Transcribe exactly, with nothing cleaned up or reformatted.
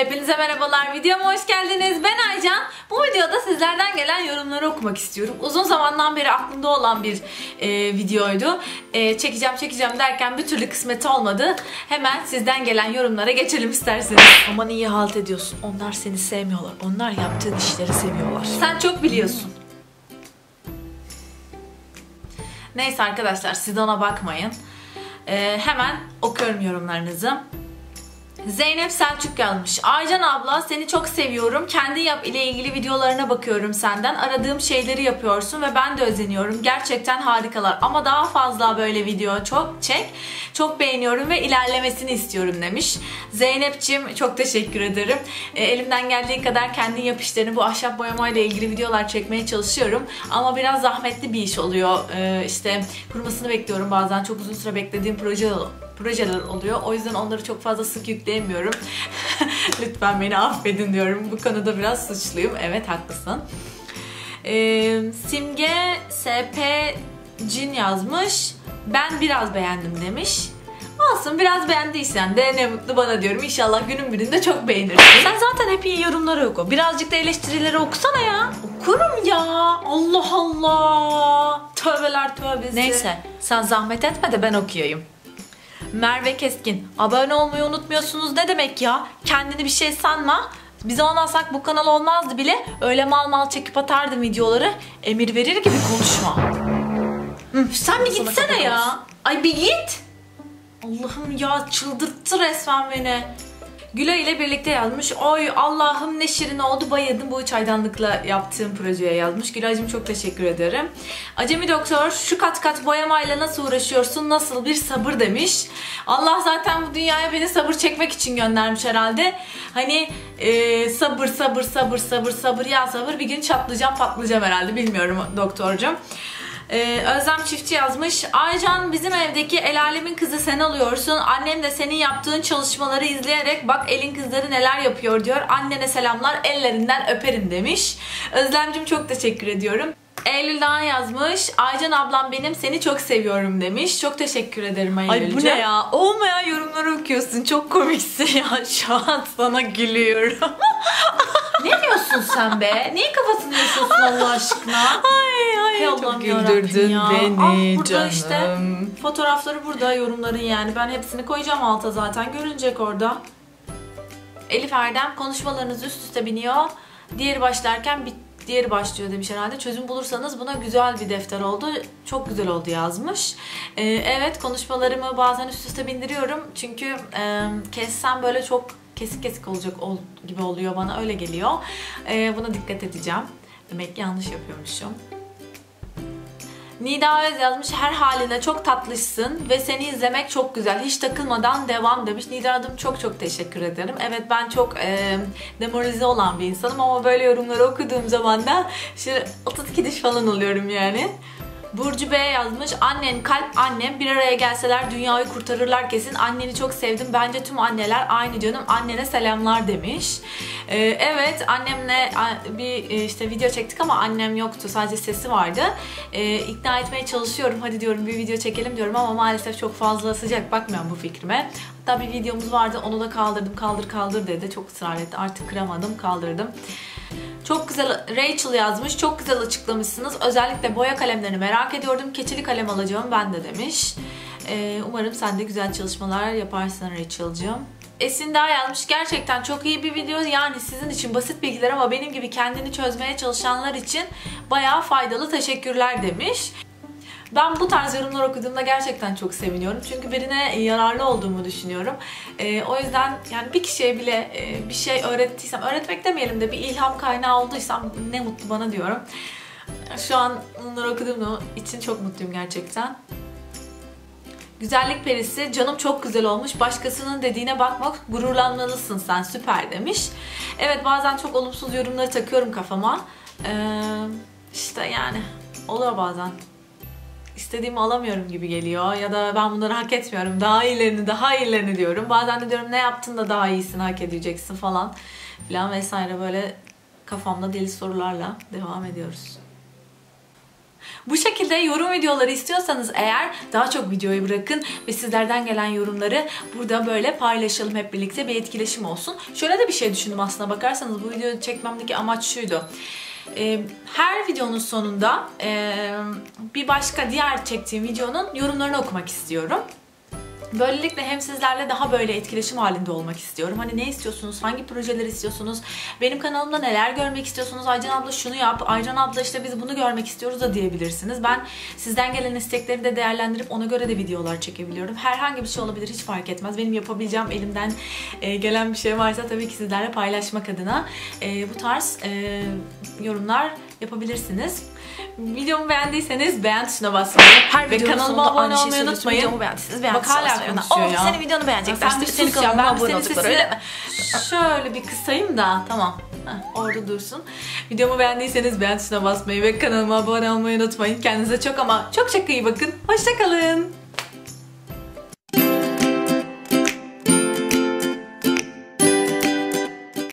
Hepinize merhabalar, videoma hoş geldiniz. Ben Aycan. Bu videoda sizlerden gelen yorumları okumak istiyorum. Uzun zamandan beri aklımda olan bir e, videoydu. E, çekeceğim çekeceğim derken bir türlü kısmet olmadı. Hemen sizden gelen yorumlara geçelim isterseniz. Aman iyi halt ediyorsun. Onlar seni sevmiyorlar. Onlar yaptığın işleri seviyorlar. Sen çok biliyorsun. Neyse arkadaşlar, siz ona bakmayın. E, hemen okuyorum yorumlarınızı. Zeynep Selçuk yazmış. Aycan abla, seni çok seviyorum. Kendi yap ile ilgili videolarına bakıyorum senden. Aradığım şeyleri yapıyorsun ve ben de özeniyorum. Gerçekten harikalar. Ama daha fazla böyle video çok çek. Çok beğeniyorum ve ilerlemesini istiyorum demiş. Zeynep'ciğim çok teşekkür ederim. E, elimden geldiği kadar kendi yap işlerini, bu ahşap boyamayla ilgili videolar çekmeye çalışıyorum. Ama biraz zahmetli bir iş oluyor. E, işte kurumasını bekliyorum bazen. Çok uzun süre beklediğim proje projeler oluyor. O yüzden onları çok fazla sık yükleyemiyorum. Lütfen beni affedin diyorum. Bu konuda biraz suçluyum. Evet, haklısın. Ee, Simge S P Cin yazmış. Ben biraz beğendim demiş. Olsun, biraz beğendiysen de ne mutlu bana diyorum. İnşallah günün birinde çok beğenirsin. Sen zaten hep iyi yorumları oku. Birazcık da eleştirileri okusana ya. Okurum ya. Allah Allah. Tövbeler tövbesi. Neyse, sen zahmet etme de ben okuyayım. Merve Keskin, abone olmayı unutmuyorsunuz ne demek ya? Kendini bir şey sanma. Biz olmasak bu kanal olmazdı bile. Öyle mal mal çekip atardım videoları. Emir verir gibi konuşma. Hı, sen bir gitsene ya. Olsun. Ay bir git. Allah'ım ya, çıldırttı resmen beni. Gülay ile birlikte yazmış. Oy Allah'ım ne şirin oldu, bayıldım bu çaydanlıkla yaptığım projeye yazmış. Gülay'cığım çok teşekkür ederim. Acemi Doktor, şu kat kat boyamayla nasıl uğraşıyorsun, nasıl bir sabır demiş. Allah zaten bu dünyaya beni sabır çekmek için göndermiş herhalde. Hani e, sabır sabır sabır sabır sabır ya sabır, bir gün çatlayacağım patlayacağım herhalde, bilmiyorum doktorcum. Ee, Özlem Çiftçi yazmış. Aycan, bizim evdeki el alemin kızı sen oluyorsun. Annem de senin yaptığın çalışmaları izleyerek bak elin kızları neler yapıyor diyor. Annene selamlar, ellerinden öperim demiş. Özlemcim çok teşekkür ediyorum. Eylül Dağ yazmış. Aycan ablam benim, seni çok seviyorum demiş. Çok teşekkür ederim Eylül'cüm. Ay bu ne ya? Olmayan yorumları okuyorsun. Çok komiksin ya. Şu an sana gülüyorum. Ne diyorsun sen be? Niye kafasını yaşıyorsun Allah aşkına? Ay ay, hey çok güldürdün ya. Beni ah, burada canım. İşte fotoğrafları burada, yorumların yani. Ben hepsini koyacağım alta zaten. Görünecek orada. Elif Erdem, konuşmalarınız üst üste biniyor. Diğeri başlarken bir diğeri başlıyor demiş herhalde. Çözüm bulursanız buna güzel bir defter oldu. Çok güzel oldu yazmış. Ee, evet, konuşmalarımı bazen üst üste bindiriyorum. Çünkü e, kessem böyle çok kesik kesik olacak ol, gibi oluyor, bana öyle geliyor. Ee, buna dikkat edeceğim. Demek ki yanlış yapıyormuşum. Nida Öz yazmış. Her haline çok tatlışsın ve seni izlemek çok güzel. Hiç takılmadan devam demiş. Nida'cığım çok çok teşekkür ederim. Evet, ben çok e, demoralize olan bir insanım ama böyle yorumları okuduğum zaman da işte otuz iki diş falan oluyorum yani. Burcu B yazmış. Annen kalp annem, bir araya gelseler dünyayı kurtarırlar kesin. Anneni çok sevdim. Bence tüm anneler aynı canım. Annene selamlar demiş. Ee, evet, annemle bir işte video çektik ama annem yoktu. Sadece sesi vardı. Ee, ikna etmeye çalışıyorum. Hadi diyorum bir video çekelim diyorum ama maalesef çok fazla sıcak bakmıyorum bu fikrime. Hatta bir videomuz vardı, onu da kaldırdım. Kaldır kaldır dedi. Çok ısrar etti. Artık kıramadım, kaldırdım. Çok güzel, Rachel yazmış. Çok güzel açıklamışsınız. Özellikle boya kalemlerini merak ediyordum. Keçeli kalem alacağım ben de demiş. Ee, umarım sen de güzel çalışmalar yaparsın Rachel'cığım. Esin daha yazmış. Gerçekten çok iyi bir video. Yani sizin için basit bilgiler ama benim gibi kendini çözmeye çalışanlar için bayağı faydalı. Teşekkürler demiş. Ben bu tarz yorumlar okuduğumda gerçekten çok seviniyorum. Çünkü birine yararlı olduğumu düşünüyorum. Ee, o yüzden yani bir kişiye bile e, bir şey öğrettiysem, öğretmek demeyelim de bir ilham kaynağı olduysam ne mutlu bana diyorum. Şu an bunları okuduğum için çok mutluyum gerçekten. Güzellik perisi, canım çok güzel olmuş. Başkasının dediğine bakmak, gururlanmalısın sen, süper demiş. Evet, bazen çok olumsuz yorumları takıyorum kafama. Ee, işte yani oluyor bazen. İstediğimi alamıyorum gibi geliyor ya da ben bunları hak etmiyorum, daha iyilerini daha iyilerini diyorum. Bazen de diyorum ne yaptın da daha iyisini hak edeceksin falan filan vesaire, böyle kafamda deli sorularla devam ediyoruz. Bu şekilde yorum videoları istiyorsanız eğer daha çok videoyu bırakın ve sizlerden gelen yorumları burada böyle paylaşalım hep birlikte, bir etkileşim olsun. Şöyle de bir şey düşündüm aslına bakarsanız, bu videoyu çekmemdeki amaç şuydu. Her videonun sonunda bir başka diğer çektiğim videonun yorumlarını okumak istiyorum. Böylelikle hem sizlerle daha böyle etkileşim halinde olmak istiyorum. Hani ne istiyorsunuz? Hangi projeler istiyorsunuz? Benim kanalımda neler görmek istiyorsunuz? Aycan abla şunu yap. Aycan abla işte biz bunu görmek istiyoruz da diyebilirsiniz. Ben sizden gelen istekleri de değerlendirip ona göre de videolar çekebiliyorum. Herhangi bir şey olabilir, hiç fark etmez. Benim yapabileceğim, elimden gelen bir şey varsa tabii ki sizlerle paylaşmak adına bu tarz yorumlar yapabilirsiniz. Videomu beğendiyseniz beğen tuşuna basmayı Her ve kanalıma abone olmayı unutmayın. Videomu beğendiyseniz beğen Bak tuşuna hala basmayı. konuşuyor Oh, ya. senin videonu beğenecekler. Sen bir Senin sus ya, kanalıma ben abone senin olacaklar, sesini öyle mi? şöyle bir kısayım da tamam. Heh, orada dursun. Videomu beğendiyseniz beğen tuşuna basmayı ve kanalıma abone olmayı unutmayın. Kendinize çok ama çok çok iyi bakın. Hoşça kalın.